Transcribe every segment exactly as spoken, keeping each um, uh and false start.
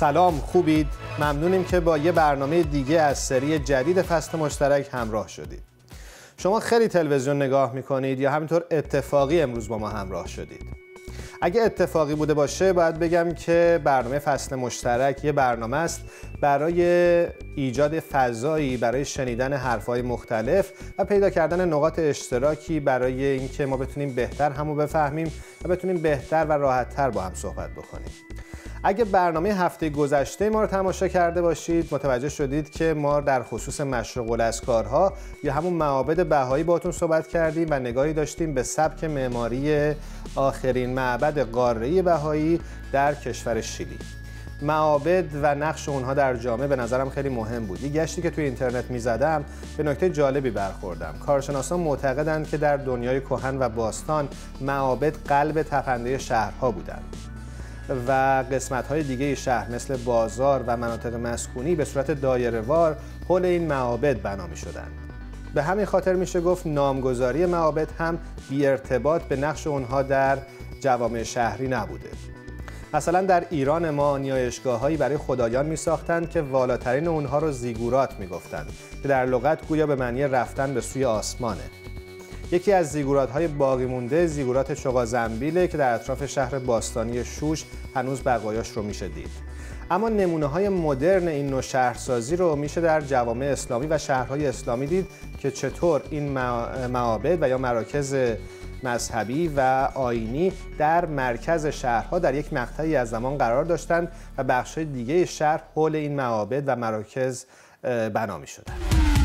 سلام، خوبید؟ ممنونیم که با یه برنامه دیگه از سری جدید فصل مشترک همراه شدید. شما خیلی تلویزیون نگاه میکنید یا همینطور اتفاقی امروز با ما همراه شدید؟ اگه اتفاقی بوده باشه باید بگم که برنامه فصل مشترک یه برنامه است برای ایجاد فضایی برای شنیدن حرفهای مختلف و پیدا کردن نقاط اشتراکی برای اینکه ما بتونیم بهتر همو بفهمیم و بتونیم بهتر و راحت‌تر با هم صحبت بکنیم. اگه برنامه هفته گذشته ما رو تماشا کرده باشید متوجه شدید که ما در خصوص مشرق الاسکارها یا همون معابد بهایی باهاتون صحبت کردیم و نگاهی داشتیم به سبک معماری آخرین معبد قاره‌ای بهایی در کشور شیلی. معابد و نقش اونها در جامعه به نظرم خیلی مهم بود. یه گشتی که توی اینترنت می‌زدم به نکته جالبی برخوردم. کارشناسان معتقدند که در دنیای کهن و باستان معابد قلب تپنده شهرها بودند و قسمت‌های دیگه شهر مثل بازار و مناطق مسکونی به صورت دایره‌وار حول این معابد بنا می‌شدند. به همین خاطر میشه گفت نامگذاری معابد هم بی ارتباط به نقش اونها در جوامع شهری نبوده. مثلا در ایران ما نیایشگاه‌هایی برای خدایان می‌ساختند که والاترین اونها رو زیگورات می‌گفتند که در لغت گویا به معنی رفتن به سوی آسمانه. یکی از زیگورات‌های باقی مونده زیگورات چغازنبیله که در اطراف شهر باستانی شوش هنوز بقایاش رو میشه دید. اما نمونه‌های مدرن این نوع شهرسازی رو میشه در جوامع اسلامی و شهرهای اسلامی دید که چطور این معابد و یا مراکز مذهبی و آیینی در مرکز شهرها در یک مقطعی از زمان قرار داشتند و بخش‌های دیگه شهر حول این معابد و مراکز بنا می‌شدند.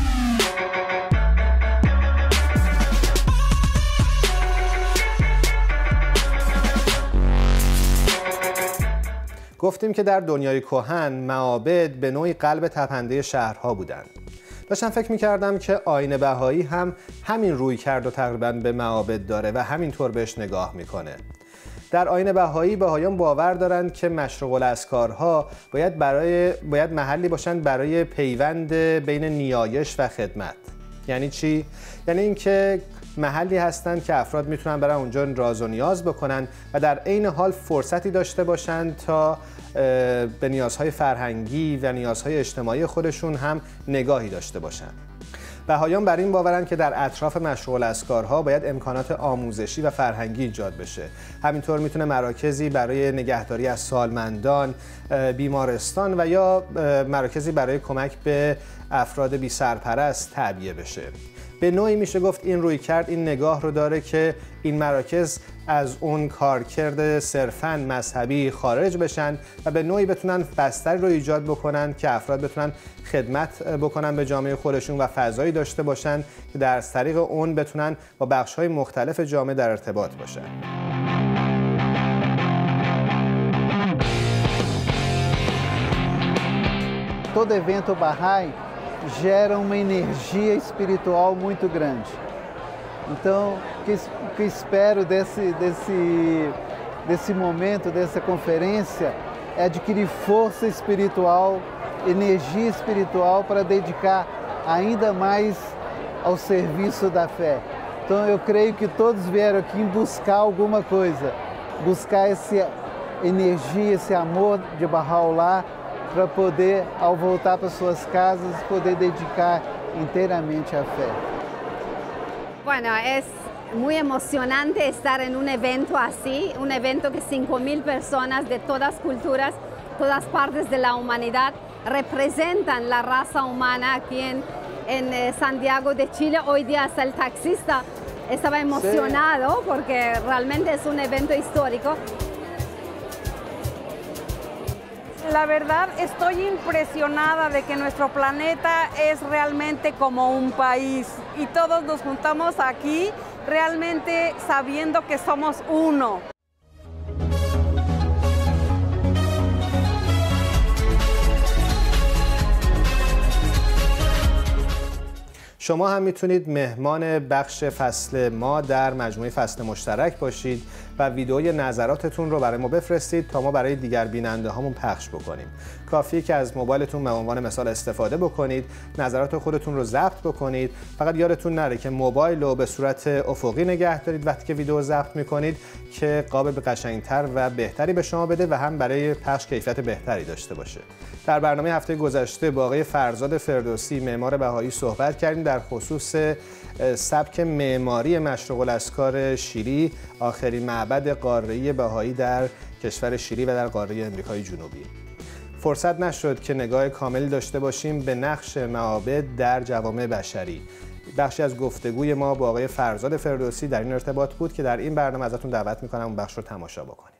گفتیم که در دنیای کهن معابد به نوعی قلب تپنده شهرها بودند. داشتم فکر می‌کردم که آیین بهایی هم همین روی کرد و تقریباً به معابد داره و همینطور بهش نگاه میکنه. در آیین بهایی بهایان باور دارند که مشرق الاسکارها باید برای باید محلی باشند برای پیوند بین نیایش و خدمت. یعنی چی؟ یعنی اینکه محلی هستند که افراد میتونن برای اونجا راز و نیاز بکنن و در عین حال فرصتی داشته باشند تا به نیازهای فرهنگی و نیازهای اجتماعی خودشون هم نگاهی داشته باشند. بهایان بر این باورند که در اطراف مشرق الاسکارها باید امکانات آموزشی و فرهنگی ایجاد بشه. همینطور میتونه مراکزی برای نگهداری از سالمندان، بیمارستان و یا مراکزی برای کمک به افراد بی سرپرست تعبیه بشه. به نوعی میشه گفت این روی کرد این نگاه رو داره که این مراکز از اون کارکرد صرفاً مذهبی خارج بشن و به نوعی بتونن بستری رو ایجاد بکنن که افراد بتونن خدمت بکنن به جامعه خودشون و فضایی داشته باشن که در طریق اون بتونن با بخش‌های مختلف جامعه در ارتباط باشن. Todo evento Bahá'í gera uma energia espiritual muito grande. Então, o que, que espero desse, desse, desse momento, dessa conferência, é adquirir força espiritual, energia espiritual para dedicar ainda mais ao serviço da fé. Então, eu creio que todos vieram aqui buscar alguma coisa, buscar essa energia, esse amor de Baha'u'lláh, para poder, ao voltar para suas casas, poder dedicar inteiramente à fé. Bueno, es muy emocionante estar en un evento así, un evento que cinco mil personas de todas culturas, todas partes de la humanidad representan la raza humana aquí en, en Santiago de Chile. Hoy día hasta el taxista estaba emocionado sí. porque realmente es un evento histórico. La verdad estoy impresionada de que nuestro planeta es realmente como un país y todos nos juntamos aquí realmente sabiendo que somos uno. شما هم میتونید مهمان بخش فصل ما در مجموعه فصل مشترک باشید و ویدئوی نظراتتون رو برای ما بفرستید تا ما برای دیگر بیننده هامون پخش بکنیم. کافیه که از موبایلتون به عنوان مثال استفاده بکنید، نظرات خودتون رو ضبط بکنید. فقط یادتون نره که موبایل رو به صورت افقی نگه دارید وقتی که ویدئو ضبط میکنید که قاب قشنگتر و بهتری به شما بده و هم برای پخش کیفیت بهتری داشته باشه. در برنامه هفته گذشته با آقای فرزاد فردوسی معمار بهایی صحبت کردیم در خصوص سبک معماری مشرق الاسکار شیری، آخرین معبد قاره‌ای بهایی در کشور شیری و در قاره امریکای جنوبی. فرصت نشد که نگاه کاملی داشته باشیم به نقش معابد در جوامع بشری. بخشی از گفتگوی ما با آقای فرزاد فردوسی در این ارتباط بود که در این برنامه ازتون دعوت میکنم اون بخش رو تماشا بکنید.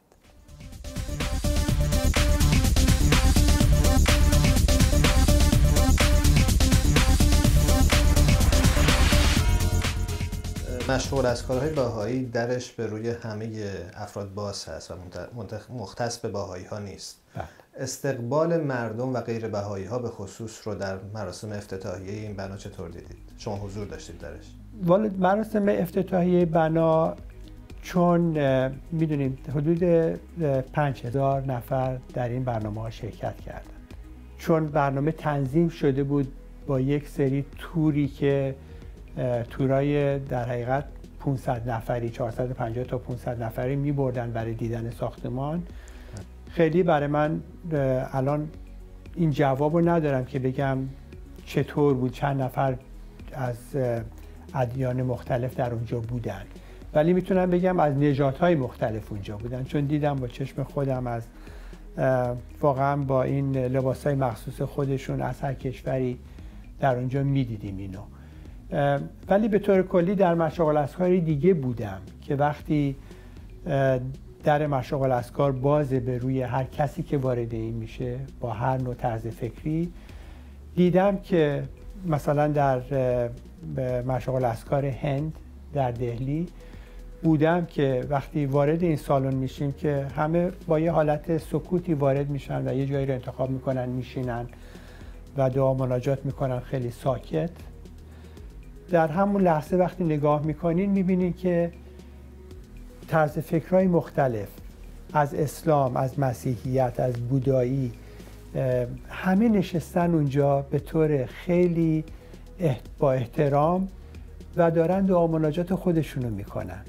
مشرق الاسکارهای بهایی درش به روی همه افراد باز هست و مختص به بهایی ها نیست. استقبال مردم و غیر بهایی ها به خصوص رو در مراسم افتتاحیه این بنا چطور دیدید؟ شما حضور داشتید درش؟ والا مراسم افتتاحیه بنا چون میدونیم حدود پنج هزار نفر در این برنامه ها شرکت کردن، چون برنامه تنظیم شده بود با یک سری توری که تورای در حقیقت پانصد نفری، چهارصد و پنجاه تا پانصد نفری می بردن برای دیدن ساختمان. خیلی برای من الان این جواب رو ندارم که بگم چطور بود، چند نفر از ادیان مختلف در اونجا بودن، ولی میتونم بگم از نژادهای مختلف اونجا بودن، چون دیدم با چشم خودم از واقعا با این لباسای مخصوص خودشون از هر کشوری در اونجا میدیدیم اینو. ولی به طور کلی در مشرق الاسکار دیگه بودم که وقتی در مشرق الاسکار بازه به روی هر کسی که وارد این میشه با هر نوع طرز فکری، دیدم که مثلا در مشرق الاسکار هند در دهلی بودم که وقتی وارد این سالن میشیم که همه با یه حالت سکوتی وارد میشن و یه جایی رو انتخاب میکنن میشینن و دعا مناجات میکنن خیلی ساکت. در همون لحظه وقتی نگاه میکنین میبینین که طرز فکرهای مختلف از اسلام، از مسیحیت، از بودایی، همه نشستن اونجا به طور خیلی با احترام و دارن دعا مناجات خودشونو میکنن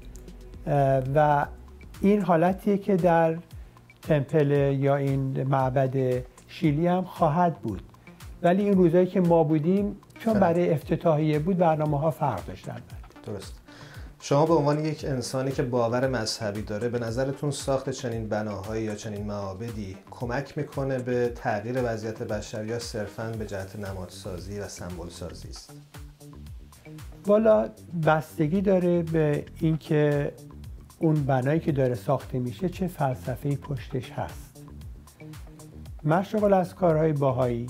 و این حالتیه که در تمپل یا این معبد شیلی هم خواهد بود. ولی این روزایی که ما بودیم چون برای افتتاحیه بود برنامه ها فرق داشتن. درست. شما به عنوان یک انسانی که باور مذهبی داره، به نظرتون ساخت چنین بناهایی یا چنین معابدی کمک میکنه به تغییر وضعیت بشر یا صرفاً به جهت نمادسازی و سمبل سازی است؟ والا بستگی داره به اینکه اون بنایی که داره ساخته میشه چه فلسفه‌ای پشتش هست. مشرق الاسکارهای بهایی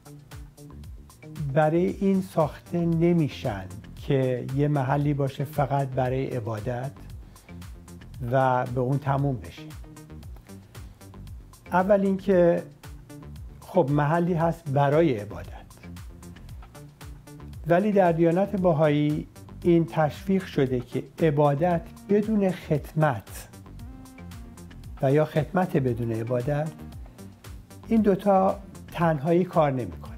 برای این ساخته نمیشن که یه محلی باشه فقط برای عبادت و به اون تموم بشه. اول اینکه خب محلی هست برای عبادت، ولی در دیانت بهایی این تشویق شده که عبادت بدون خدمت و یا خدمت بدون عبادت، این دوتا تنهایی کار نمی‌کنن.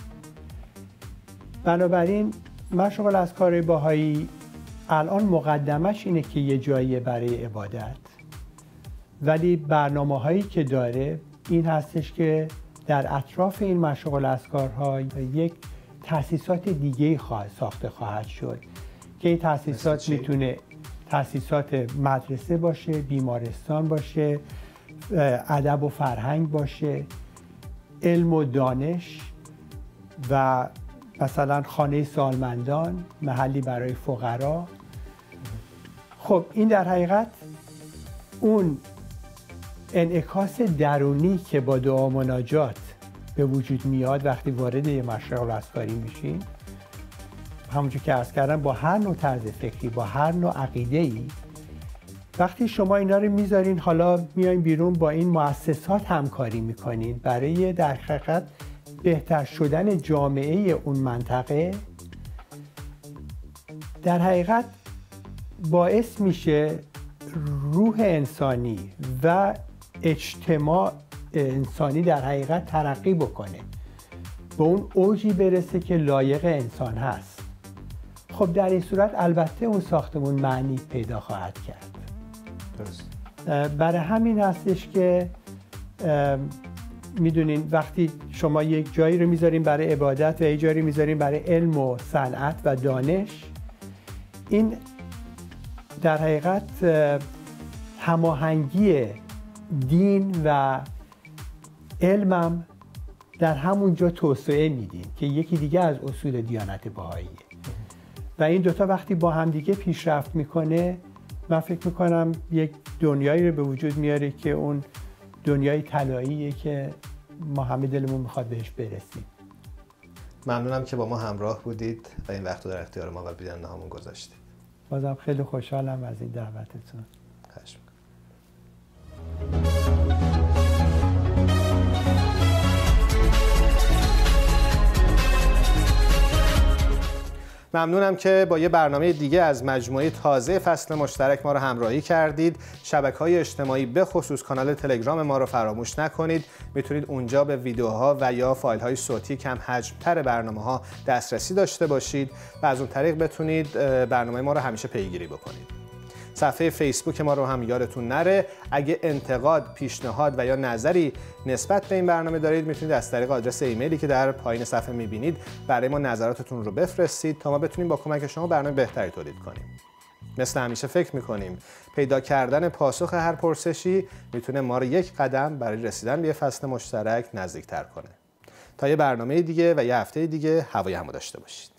بنابراین مشرق الاسکار بهایی الان مقدمش اینه که یه جایی برای عبادت، ولی برنامه‌هایی که داره این هستش که در اطراف این مشرق الاسکارها یک تأسیسات دیگه خواهد ساخته خواهد شد که این تأسیسات میتونه تأسیسات مدرسه باشه، بیمارستان باشه، ادب و فرهنگ باشه، علم و دانش و مثلا خانه سالمندان، محلی برای فقرا. خب این در حقیقت اون انعکاس درونی که با دعا مناجات به وجود میاد وقتی وارد یه مشرق الاسکاری میشین، همونجور که عرض کردم با هر نوع طرز فکری، با هر نوع عقیده‌ای، وقتی شما اینا رو میذارین حالا میاین بیرون با این مؤسسات همکاری میکنین برای در حقیقت بهتر شدن جامعه اون منطقه، در حقیقت باعث میشه روح انسانی و اجتماع انسانی در حقیقت ترقی بکنه، به اون اوجی برسه که لایق انسان هست، خب در این صورت البته اون ساختمون معنی پیدا خواهد کرد. درست. برای همین هستش که میدونین وقتی شما یک جایی رو میذارین برای عبادت و یک جایی رو میذارین برای علم و صنعت و دانش، این در حقیقت هماهنگی دین و علمم در همونجا توسعه میدین که یکی دیگه از اصول دیانت بهاییه و این دوتا وقتی با هم دیگه پیشرفت میکنه، من فکر میکنم یک دنیایی رو به وجود میاره که اون دنیای طلاییه که ما همه دلمون میخواد بهش برسیم. ممنونم که با ما همراه بودید و این وقت رو در اختیار ما و بیننده هامون گذاشتید. بازم خیلی خوشحالم از این دعوتتون. خواهش می‌کنم. ممنونم که با یه برنامه دیگه از مجموعه تازه فصل مشترک ما رو همراهی کردید. شبکه‌های اجتماعی به خصوص کانال تلگرام ما رو فراموش نکنید. میتونید اونجا به ویدیوها و یا فایل‌های صوتی کم حجم‌تر برنامه‌ها دسترسی داشته باشید و از اون طریق بتونید برنامه ما رو همیشه پیگیری بکنید. صفحه فیسبوک ما رو هم یادتون نره. اگه انتقاد، پیشنهاد و یا نظری نسبت به این برنامه دارید، میتونید از طریق آدرس ایمیلی که در پایین صفحه میبینید برای ما نظراتتون رو بفرستید تا ما بتونیم با کمک شما برنامه بهتری تولید کنیم. مثل همیشه فکر میکنیم پیدا کردن پاسخ هر پرسشی میتونه ما رو یک قدم برای رسیدن به یه فصل مشترک نزدیکتر کنه. تا یه برنامه دیگه و یه هفته دیگه هوای همو داشته باشید.